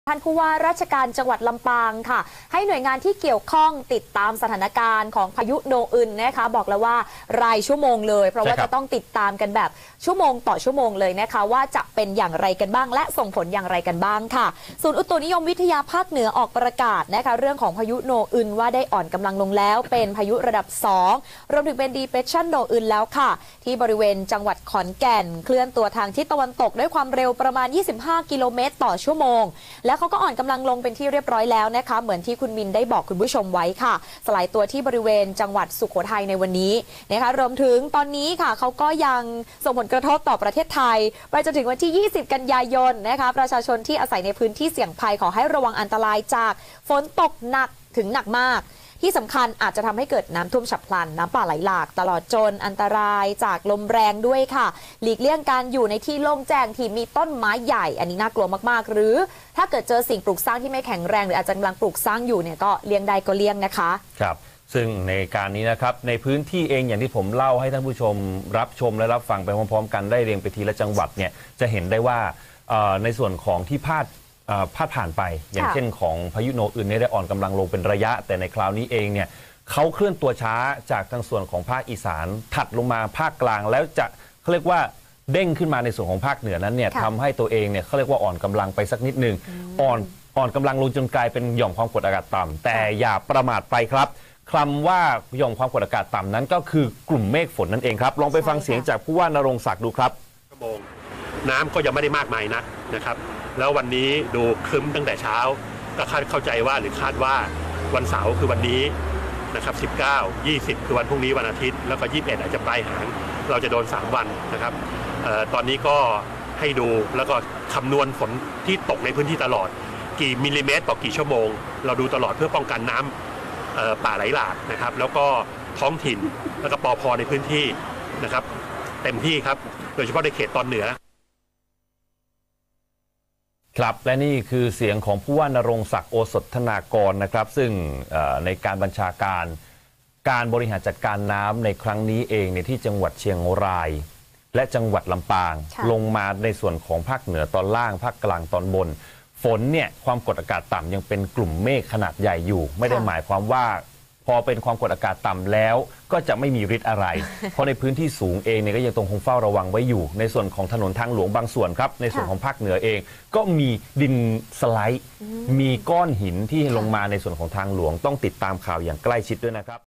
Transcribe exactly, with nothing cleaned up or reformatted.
ท่านผู้ว่าราชการจังหวัดลำปางค่ะให้หน่วยงานที่เกี่ยวข้องติดตามสถานการณ์ของพายุโนอึนนะคะบอกแล้วว่ารายชั่วโมงเลยเพราะว่าจะต้องติดตามกันแบบชั่วโมงต่อชั่วโมงเลยนะคะว่าจะเป็นอย่างไรกันบ้างและส่งผลอย่างไรกันบ้างค่ะศูนย์อุตุนิยมวิทยาภาคเหนือออกประกาศนะคะเรื่องของพายุโนอึนว่าได้อ่อนกำลังลงแล้วเป็นพายุระดับสองรวมถึงเป็น Depression โนอึนแล้วค่ะที่บริเวณจังหวัดขอนแก่นเคลื่อนตัวทางทิศตะวันตกด้วยความเร็วประมาณยี่สิบห้ากิโลเมตรต่อชั่วโมงและเขาก็อ่อนกำลังลงเป็นที่เรียบร้อยแล้วนะคะเหมือนที่คุณมินได้บอกคุณผู้ชมไว้ค่ะสลายตัวที่บริเวณจังหวัดสุโขทัยในวันนี้นะคะรวมถึงตอนนี้ค่ะเขาก็ยังส่งผลกระทบต่อประเทศไทยไปจนถึงวันที่ยี่สิบกันยายนนะคะประชาชนที่อาศัยในพื้นที่เสี่ยงภัยขอให้ระวังอันตรายจากฝนตกหนักถึงหนักมากที่สำคัญอาจจะทำให้เกิดน้ำท่วมฉับพลันน้ำป่าไหลหลากตลอดจนอันตรายจากลมแรงด้วยค่ะหลีกเลี่ยงการอยู่ในที่โล่งแจ้งที่มีต้นไม้ใหญ่อันนี้น่ากลัวมากๆหรือถ้าเกิดเจอสิ่งปลูกสร้างที่ไม่แข็งแรงหรืออาจจะกำลังปลูกสร้างอยู่เนี่ยก็เลี่ยงได้ก็เลี่ยงนะคะครับซึ่งในการนี้นะครับในพื้นที่เองอย่างที่ผมเล่าให้ท่านผู้ชมรับชมและรับฟังไปพร้อมๆกันได้เรียงไปทีละจังหวัดเนี่ยจะเห็นได้ว่าในส่วนของที่พาดพาดผ่านไปอย่างเช่นของพายุโนอึนได้อ่อนกำลังลงเป็นระยะแต่ในคราวนี้เองเนี่ยเขาเคลื่อนตัวช้าจากทางส่วนของภาคอีสานถัดลงมาภาคกลางแล้วจะเขาเรียกว่าเด้งขึ้นมาในส่วนของภาคเหนือนั้นเนี่ยทำให้ตัวเองเนี่ยเขาเรียกว่าอ่อนกำลังไปสักนิดนึงอ่อนอ่อนกำลังลงจนกลายเป็นหย่อมความกดอากาศต่ำแต่อย่าประมาทไปครับคำว่าหย่อมความกดอากาศต่ำนั้นก็คือกลุ่มเมฆฝนนั่นเองครับลองไปฟังเสียงจากผู้ว่านรงศักดิ์ดูครับชั่วโมงน้ำก็ยังไม่ได้มากมายนักนะครับแล้ววันนี้ดูครึ้มตั้งแต่เช้าก็คาดเข้าใจว่าหรือคาดว่าวันเสาร์คือวันนี้นะครับสิบเก้า ยี่สิบคือวันพรุ่งนี้วันอาทิตย์แล้วก็ยี่สิบเอ็ดอาจจะปลายหางเราจะโดนสามวันนะครับเอ่อตอนนี้ก็ให้ดูแล้วก็คำนวณฝนที่ตกในพื้นที่ตลอดกี่มิลลิเมตรต่อกี่ชั่วโมงเราดูตลอดเพื่อป้องกันน้ำเอ่อป่าไหลหลากนะครับแล้วก็ท้องถิ่นแล้วก็ปภ.ในพื้นที่นะครับเต็มที่ครับโดยเฉพาะในเขตตอนเหนือครับและนี่คือเสียงของผู้ว่านรงศักดิ์โอสถธนากรนะครับซึ่งในการบัญชาการการบริหารจัดการน้ำในครั้งนี้เองในที่จังหวัดเชียงรายและจังหวัดลำปางลงมาในส่วนของภาคเหนือตอนล่างภาคกลางตอนบนฝนเนี่ยความกดอากาศต่ำยังเป็นกลุ่มเมฆขนาดใหญ่อยู่ไม่ได้หมายความว่าพอเป็นความกดอากาศต่ำแล้วก็จะไม่มีฤทธิ์อะไร เพราะในพื้นที่สูงเองเนี่ยก็ยังต้องคงเฝ้าระวังไว้อยู่ในส่วนของถนนทางหลวงบางส่วนครับในส่วนของภาคเหนือเองก็มีดินสไลด์มีก้อนหินที่ลงมาในส่วนของทางหลวงต้องติดตามข่าวอย่างใกล้ชิดด้วยนะครับ